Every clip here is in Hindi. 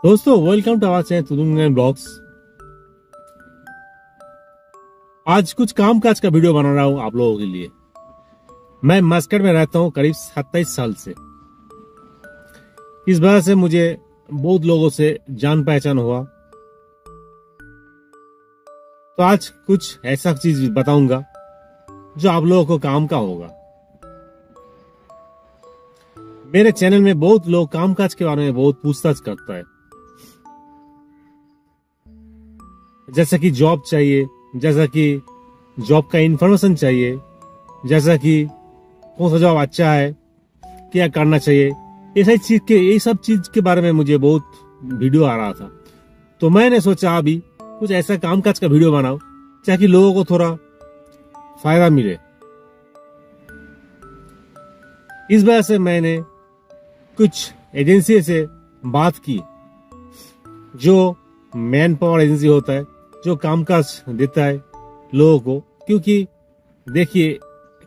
दोस्तों वेलकम टू आवर चैनल तुदुंगन ब्लॉग्स। आज कुछ कामकाज का वीडियो बना रहा हूं आप लोगों के लिए। मैं मस्कट में रहता हूं करीब 27 साल से। इस वजह से मुझे बहुत लोगों से जान पहचान हुआ। तो आज कुछ ऐसा चीज बताऊंगा जो आप लोगों को काम का होगा। मेरे चैनल में बहुत लोग कामकाज के बारे में बहुत पूछताछ करता है, जैसा कि जॉब चाहिए, जैसा कि जॉब का इंफॉर्मेशन चाहिए, जैसा कि कौन सा जॉब अच्छा है, क्या करना चाहिए, ये सब चीज के बारे में मुझे बहुत वीडियो आ रहा था। तो मैंने सोचा अभी कुछ ऐसा कामकाज का वीडियो बनाओ ताकि लोगों को थोड़ा फायदा मिले। इस वजह से मैंने कुछ एजेंसी से बात की, जो मैन पावर एजेंसी होता है, जो कामकाज देता है लोगों को। क्योंकि देखिए,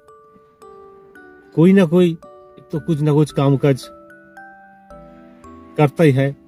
कोई ना कोई तो कुछ ना कुछ कामकाज करता ही है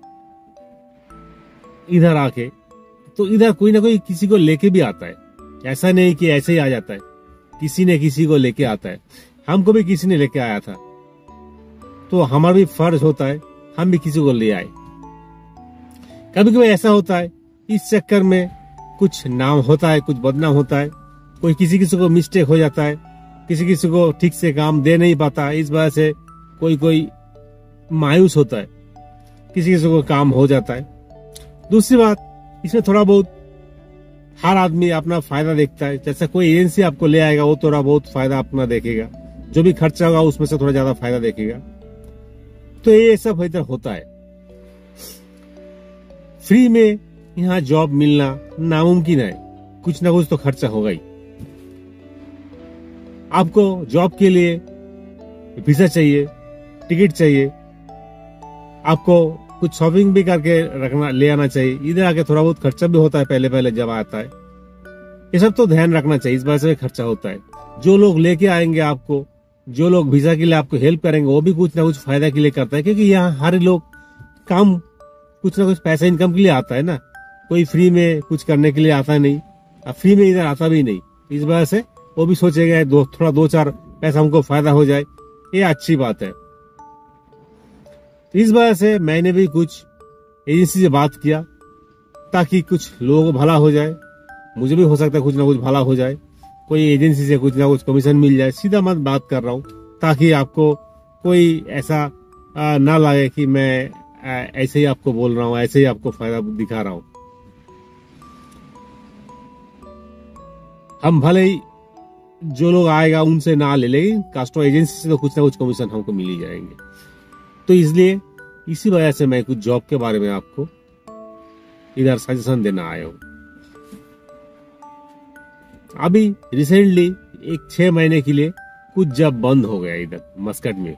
इधर आके। तो इधर कोई ना कोई किसी को लेके भी आता है, ऐसा नहीं कि ऐसे ही आ जाता है, किसी ने किसी को लेके आता है। हमको भी किसी ने लेके आया था, तो हमारा भी फर्ज होता है हम भी किसी को ले आए। कभी कभी ऐसा होता है, इस चक्कर में कुछ नाम होता है, कुछ बदनाम होता है, कोई किसी को मिस्टेक हो जाता है, किसी को ठीक से काम दे नहीं पाता। इस वजह से कोई मायूस होता है, किसी को काम हो जाता है। दूसरी बात, इसमें थोड़ा बहुत हर आदमी अपना फायदा देखता है। जैसा कोई एजेंसी आपको ले आएगा, वो थोड़ा बहुत फायदा अपना देखेगा, जो भी खर्चा होगा उसमें से थोड़ा ज्यादा फायदा देखेगा। तो ये सब इधर होता है। फ्री में यहाँ जॉब मिलना नामुमकिन है, कुछ ना कुछ तो खर्चा होगा ही। आपको जॉब के लिए वीजा चाहिए, टिकट चाहिए, आपको कुछ शॉपिंग भी करके रखना ले आना चाहिए। इधर आके थोड़ा बहुत खर्चा भी होता है पहले जब आता है। ये सब तो ध्यान रखना चाहिए, इस वजह से खर्चा होता है। जो लोग लेके आएंगे आपको, जो लोग वीजा के लिए आपको हेल्प करेंगे, वो भी कुछ ना कुछ फायदा के लिए करता है। क्योंकि यहाँ हर लोग काम कुछ ना कुछ पैसा इनकम के लिए आता है ना, कोई फ्री में कुछ करने के लिए आता नहीं, अब फ्री में इधर आता भी नहीं। इस वजह से वो भी सोचेगा थोड़ा दो चार पैसा हमको फायदा हो जाए, ये अच्छी बात है। इस वजह से मैंने भी कुछ एजेंसी से बात किया ताकि कुछ लोगों को भला हो जाए, मुझे भी हो सकता है कुछ ना कुछ भला हो जाए, कोई एजेंसी से कुछ ना कुछ कमीशन मिल जाए। सीधा मैं बात कर रहा हूँ ताकि आपको कोई ऐसा ना लगे कि मैं ऐसे ही आपको बोल रहा हूँ, ऐसे ही आपको फायदा दिखा रहा हूँ। हम भले ही जो लोग आएगा उनसे ना ले, लेकिन कास्टो एजेंसी से तो कुछ ना कुछ कमीशन हमको मिल ही जाएंगे। तो इसलिए इसी वजह से मैं कुछ जॉब के बारे में आपको इधर सजेशन देना आया हूं। अभी रिसेंटली एक 6 महीने के लिए कुछ जॉब बंद हो गया इधर मस्कट में,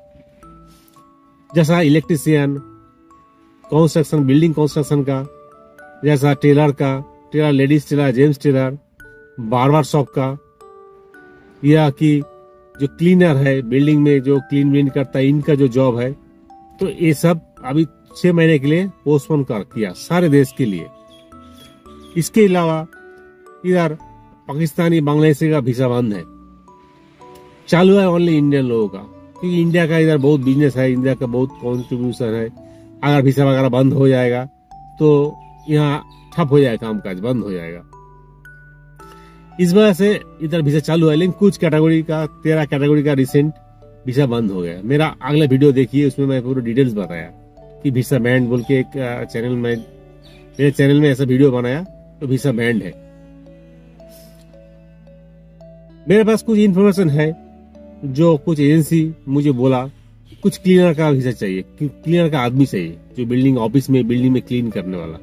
जैसा इलेक्ट्रिशियन, कंस्ट्रक्शन, बिल्डिंग कंस्ट्रक्शन का, जैसा tailor, ladies tailor, gents tailor, barber shop का, या कि जो क्लीनर है बिल्डिंग में, जो क्लीन करता है, इनका जो जॉब है। तो ये सब अभी 6 महीने के लिए पोस्टपोन कर किया सारे देश के लिए। इसके अलावा इधर पाकिस्तानी, बांग्लादेशी का वीजा बंद है, चालू है ओनली इंडियन लोगों का। क्योंकि इंडिया का इधर बहुत बिजनेस है, इंडिया का बहुत कॉन्ट्रीब्यूशन है। अगर वीजा वगैरह बंद हो जाएगा तो यहाँ ठप हो जाएगा, कामकाज बंद हो जाएगा। इस वजह से इधर वीजा चालू है, लेकिन कुछ कैटेगरी का 13 कैटेगरी का रिसेंट वीजा बंद हो गया। मेरा अगला वीडियो देखिए, उसमें मैं पूरा डिटेल्स बताया कि वीजा बैंड बोल के एक चैनल में, मेरे चैनल में ऐसा वीडियो बनाया तो वीजा बैंड है। मेरे पास कुछ इन्फॉर्मेशन है, जो कुछ एजेंसी मुझे बोला कुछ क्लीनर का वीजा चाहिए, क्लीनर का आदमी चाहिए, जो बिल्डिंग ऑफिस में, बिल्डिंग में क्लीन करने वाला।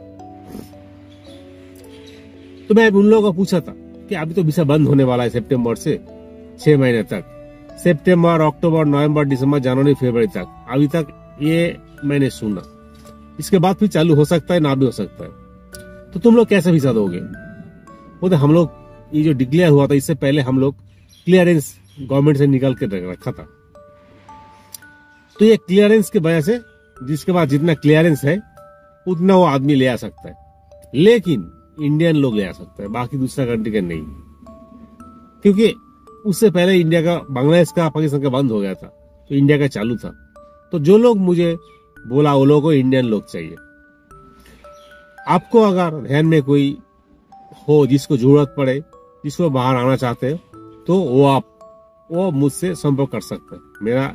तो मैं उन लोगों को पूछा था कि अभी तो वीजा बंद होने वाला है सितंबर से 6 महीने तक, सितंबर, अक्टूबर, नवंबर, दिसंबर, जनवरी, फरवरी तक। अभी तक ये मैंने सुना, इसके बाद फिर चालू हो सकता है, ना भी हो सकता है। तो तुम लोग कैसे वीजा दोगे? वो तो हम लोग, ये जो डिक्लेयर हुआ था इससे पहले हम लोग क्लियरेंस गवर्नमेंट से निकाल के रखा था। तो ये क्लियरेंस की वजह से, जिसके बाद जितना क्लियरेंस है उतना वो आदमी ले आ सकता है, लेकिन इंडियन लोग ले आ सकता है, बाकी दूसरा कंट्री का नहीं। क्योंकि उससे पहले इंडिया का, बांग्लादेश का, पाकिस्तान का बंद हो गया था, तो इंडिया का चालू था। तो जो लोग मुझे बोला वो लोगों को इंडियन लोग चाहिए। आपको अगर ध्यान में कोई हो जिसको जरूरत पड़े, जिसको बाहर आना चाहते हो, तो वो मुझसे संपर्क कर सकते हैं।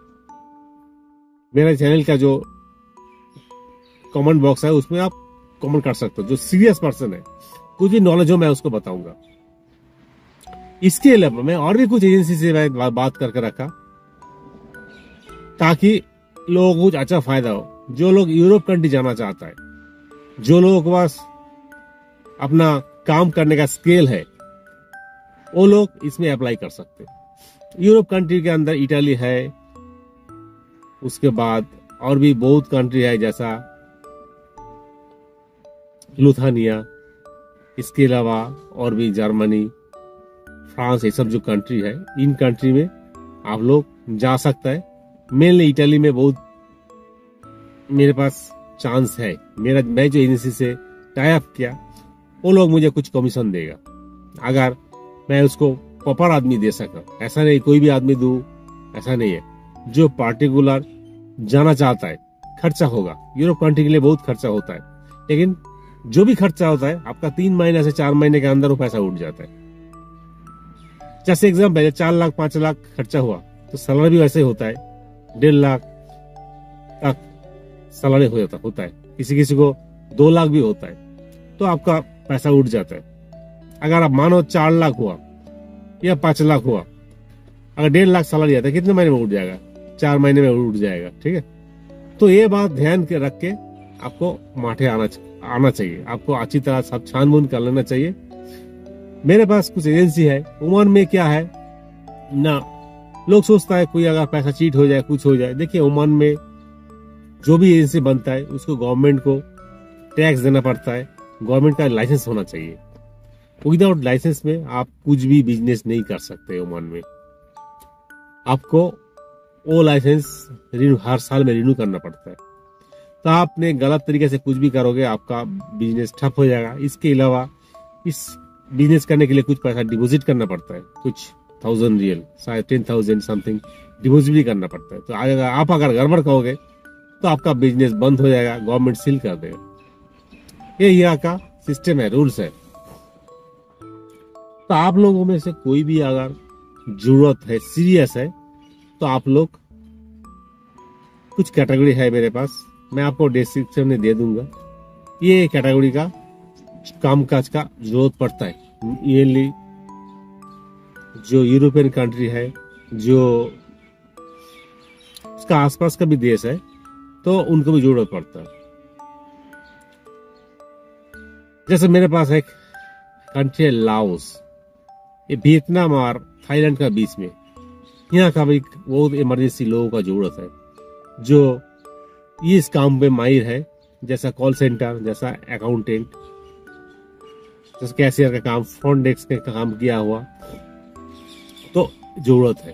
मेरा चैनल का जो कमेंट बॉक्स है उसमें आप कमेंट कर सकते हो। जो सीरियस पर्सन है, कुछ भी नॉलेज हो, मैं उसको बताऊंगा। इसके अलावा मैं और भी कुछ एजेंसी से बात करके रखा ताकि लोगों को कुछ अच्छा फायदा हो। जो लोग यूरोप कंट्री जाना चाहता है, जो लोगों के पास अपना काम करने का स्किल है, वो लोग इसमें अप्लाई कर सकते हैं। यूरोप कंट्री के अंदर इटली है, उसके बाद और भी बहुत कंट्री है जैसा लुथानिया, इसके अलावा और भी जर्मनी, फ्रांस, ये सब जो कंट्री है, इन कंट्री में आप लोग जा सकता है। मेनली इटली में बहुत मेरे पास चांस है। मैं जो एजेंसी से टाई अप किया, वो लोग मुझे कुछ कमीशन देगा अगर मैं उसको प्रॉपर आदमी दे सका। ऐसा नहीं कोई भी आदमी दूं, ऐसा नहीं है। जो पार्टिकुलर जाना चाहता है, खर्चा होगा, यूरोप कंट्री के लिए बहुत खर्चा होता है, लेकिन जो भी खर्चा होता है आपका 3 महीने से 4 महीने के अंदर वो पैसा उठ जाता है। जैसे एग्जाम्पल, 4 लाख 5 लाख खर्चा हुआ तो सैलरी भी वैसे होता है, 1.5 लाख तक सैलरी होता है, किसी किसी को 2 लाख भी होता है, तो आपका पैसा उठ जाता है। अगर आप मानो 4 लाख हुआ या 5 लाख हुआ, अगर 1.5 लाख सैलरी आता है, कितने महीने में उठ जाएगा? 4 महीने में उठ जाएगा। ठीक है, तो ये बात ध्यान के रख के आपको माठे आना चाहिए। आपको अच्छी तरह सब छानबीन कर लेना चाहिए। मेरे पास कुछ एजेंसी है। ओमान में क्या है ना, लोग सोचता है कोई अगर पैसा चीट हो जाए, कुछ हो जाए। देखिए, ओमान में जो भी एजेंसी बनता है उसको गवर्नमेंट को टैक्स देना पड़ता है, गवर्नमेंट का लाइसेंस होना चाहिए। विदाउट लाइसेंस में आप कुछ भी बिजनेस नहीं कर सकते। ओमान में आपको वो लाइसेंस हर साल में रिन्यू करना पड़ता है। तो आपने गलत तरीके से कुछ भी करोगे, आपका बिजनेस ठप हो जाएगा। इसके अलावा इस बिजनेस करने के लिए कुछ पैसा डिपॉजिट करना पड़ता है, कुछ 1000 रियल, शायद 10,000 समथिंग डिपॉजिट भी करना पड़ता है। तो अगर आप गड़बड़ कहोगे तो आपका बिजनेस बंद हो जाएगा, गवर्नमेंट सील कर देगा। ये यहाँ का सिस्टम है, रूल्स है। तो आप लोगों में से कोई भी अगर जरूरत है, सीरियस है, तो आप लोग, कुछ कैटेगरी है मेरे पास, मैं आपको डिस्क्रिप्शन में दे दूंगा। ये कैटेगरी का काम काज का जरूरत पड़ता है। मेनली जो यूरोपियन कंट्री है, जो उसका आसपास का भी देश है, तो उनको भी जरूरत पड़ता है। जैसे मेरे पास एक कंट्री है लाओस, ये वियतनाम और थाईलैंड का बीच में। यहाँ का भी बहुत इमरजेंसी लोगों का जरूरत है, जो इस काम पे माहिर है, जैसा कॉल सेंटर, जैसा अकाउंटेंट, जैसे कैशियर का काम, फ्रंट डेस्क का काम किया हुआ, तो जरूरत है।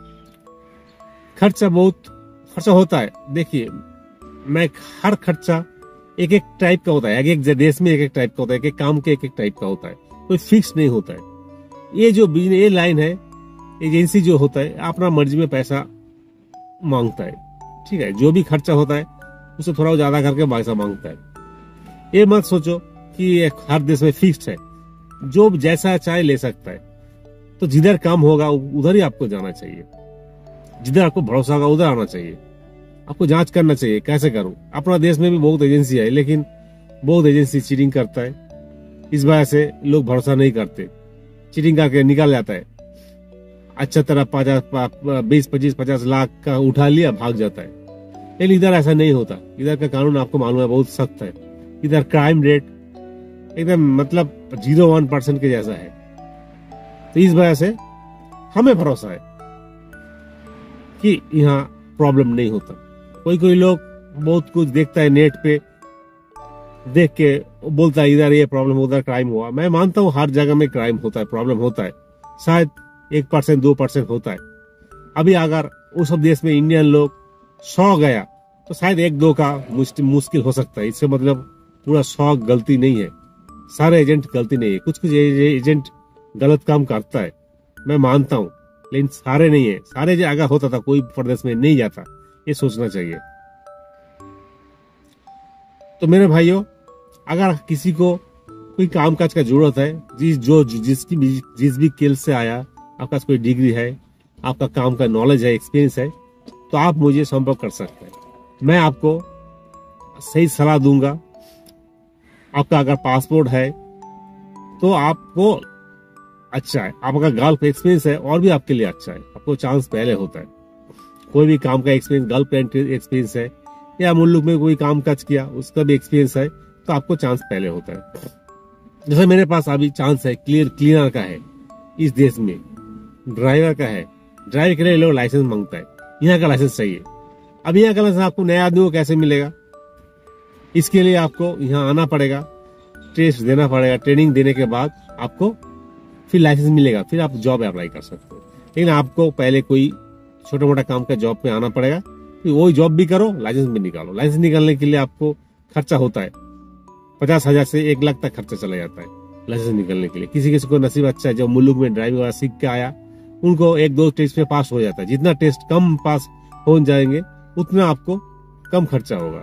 खर्चा होता है। देखिए, मैं हर खर्चा एक एक टाइप का होता है, एक एक देश में एक एक टाइप का होता है, एक एक काम के एक एक टाइप का होता है, कोई फिक्स नहीं होता है। ये जो बिजनेस, ये लाइन है, एजेंसी जो होता है अपना मर्जी में पैसा मांगता है। ठीक है, जो भी खर्चा होता है उससे थोड़ा ज्यादा करके पैसा मांगता है। ये मत सोचो कि हर देश में फिक्स्ड है, जो जैसा चाहे ले सकता है। तो जिधर काम होगा उधर ही आपको जाना चाहिए, जिधर आपको भरोसा होगा उधर आना चाहिए। आपको जांच करना चाहिए, कैसे करूं। अपना देश में भी बहुत एजेंसी है, लेकिन बहुत एजेंसी चीटिंग करता है। इस वजह से लोग भरोसा नहीं करते, चीटिंग करके निकाल जाता है। अच्छा तरह 20-25-50 लाख का उठा लिया, भाग जाता है। लेकिन इधर ऐसा नहीं होता। इधर का कानून आपको मालूम है, बहुत सख्त है। इधर क्राइम रेट एकदम मतलब 0.1% के जैसा है। तो इस वजह से हमें भरोसा है कि यहाँ प्रॉब्लम नहीं होता। कोई लोग बहुत कुछ देखता है नेट पे, देख के बोलता है इधर ये प्रॉब्लम, उधर क्राइम हुआ। मैं मानता हूँ हर जगह में क्राइम होता है, प्रॉब्लम होता है, शायद 1% 2% होता है। अभी अगर उस सब देश में इंडियन लोग 100 गया तो शायद एक दो का मुश्किल हो सकता है। इससे मतलब पूरा 100 गलती नहीं है, सारे एजेंट गलती नहीं है। कुछ कुछ एजेंट गलत काम करता है, मैं मानता हूँ, लेकिन सारे नहीं है। सारे अगर होता था कोई प्रदेश में नहीं जाता, ये सोचना चाहिए। तो मेरे भाइयों, अगर किसी को कोई काम काज का जरूरत है, जिस भी स्किल से आया, आपके पास कोई डिग्री है, आपका काम का नॉलेज है, एक्सपीरियंस है, तो आप मुझे संपर्क कर सकते हैं। मैं आपको सही सलाह दूंगा। आपका अगर पासपोर्ट है तो आपको अच्छा है, आपका गल्फ एक्सपीरियंस है और भी आपके लिए अच्छा है, आपको चांस पहले होता है। कोई भी काम का एक्सपीरियंस, गल्फ एक्सपीरियंस है या मुल्क में कोई काम काज किया उसका भी एक्सपीरियंस है, तो आपको चांस पहले होता है। जैसे मेरे पास अभी चांस है क्लीनर का है, इस देश में ड्राइवर का है। ड्राइवर के लिए लोग लाइसेंस मांगता है, यहाँ का लाइसेंस चाहिए। अब यहाँ का लाइसेंस आपको नया आदमी को कैसे मिलेगा? इसके लिए आपको यहाँ आना पड़ेगा, टेस्ट देना पड़ेगा, ट्रेनिंग देने के बाद आपको फिर लाइसेंस मिलेगा, फिर आप जॉब अप्लाई कर सकते हो। लेकिन आपको पहले कोई छोटा मोटा काम का जॉब पे आना पड़ेगा, फिर वही जॉब भी करो, लाइसेंस भी निकालो। लाइसेंस निकालने के लिए आपको खर्चा होता है, 50,000 से 1 लाख तक खर्चा चला जाता है लाइसेंस निकलने के लिए। किसी किसी को नसीब अच्छा है, जो मुल्क में ड्राइविंग वाला सीख के आया, उनको 1-2 टेस्ट में पास हो जाता है। जितना टेस्ट कम पास हो जाएंगे उतना आपको कम खर्चा होगा।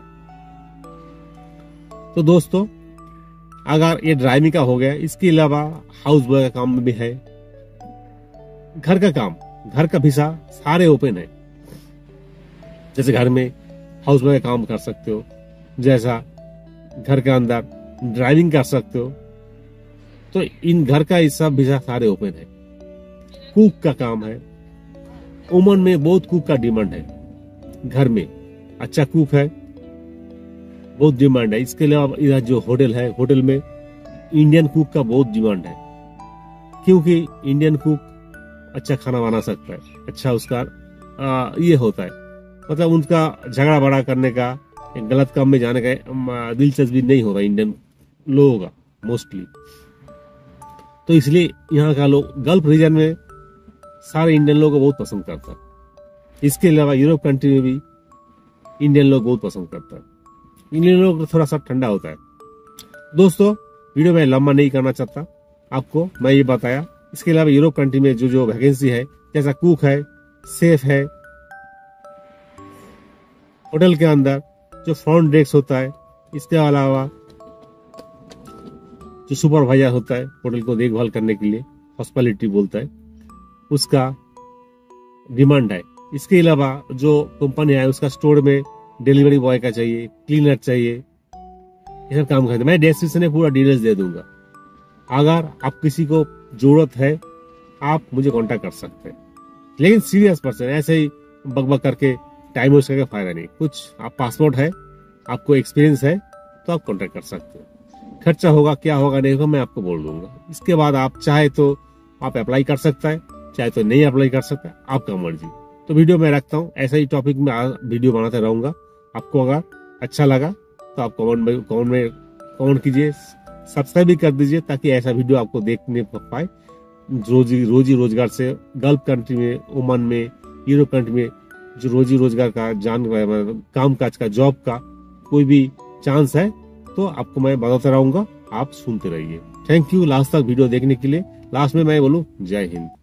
तो दोस्तों, अगर ये ड्राइविंग का हो गया, इसके अलावा हाउस बॉय का काम भी है, घर का काम, घर का भिसा सारे ओपन है। जैसे घर में हाउस बॉय का काम कर सकते हो, जैसा घर के अंदर ड्राइविंग कर सकते हो, तो इन घर का इस सब भिसा सारे ओपन है। कुक का काम है, ओमान में बहुत कुक का डिमांड है, घर में अच्छा कुक है, बहुत डिमांड है। इसके अलावा इधर जो होटल है, होटल में इंडियन कुक का बहुत डिमांड है, क्योंकि इंडियन कुक अच्छा खाना बना सकता है, अच्छा उसका ये होता है, मतलब उनका झगड़ा बड़ा करने का, गलत काम में जाने का दिलचस्पी नहीं होगा इंडियन लोगों का मोस्टली। तो इसलिए यहाँ का लोग गल्फ रीजन में सारे इंडियन लोगों को बहुत पसंद करता है। इसके अलावा यूरोप कंट्री में भी इंडियन लोग बहुत पसंद करता है। इंडियन लोग थोड़ा सा ठंडा होता है। दोस्तों, वीडियो में लंबा नहीं करना चाहता, आपको मैं ये बताया। इसके अलावा यूरोप कंट्री में जो वैकेंसी है, जैसा कुक है, सेफ है, होटल के अंदर जो फ्रंट डेस्क होता है, इसके अलावा जो सुपरवाइजर होता है होटल को देखभाल करने के लिए, हॉस्पिटैलिटी बोलता है, उसका डिमांड है। इसके अलावा जो कंपनी है उसका स्टोर में डिलीवरी बॉय का चाहिए, क्लीनर चाहिए, ये सब काम करते। मैं डिस्क्रिप्शन में पूरा डिटेल्स दे दूंगा। अगर आप किसी को जरूरत है, आप मुझे कांटेक्ट कर सकते हैं, लेकिन सीरियस पर्सन, ऐसे ही बकबक करके टाइम वेस्ट करके फायदा नहीं। कुछ आप पासपोर्ट है, आपको एक्सपीरियंस है, तो आप कांटेक्ट कर सकते हैं। खर्चा होगा क्या होगा नहीं होगा मैं आपको बोल दूंगा। इसके बाद आप चाहे तो आप अप्लाई कर सकता है, चाहे तो नहीं अप्लाई कर सकता, आपका मर्जी। तो वीडियो में रखता हूँ, ऐसा ही टॉपिक में वीडियो बनाते रहूंगा। आपको अगर अच्छा लगा तो आप कमेंट कीजिए, सब्सक्राइब भी कर दीजिए, ताकि ऐसा वीडियो आपको देखने पाए। रोजी रोजगार से गल्फ कंट्री में, ओमान में, यूरोप कंट्री में जो रोजी रोजगार का काम काज का, जॉब का कोई भी चांस है तो आपको मैं बताता रहूंगा, आप सुनते रहिए। थैंक यू लास्ट तक वीडियो देखने के लिए। लास्ट में मैं बोलूं जय हिंद।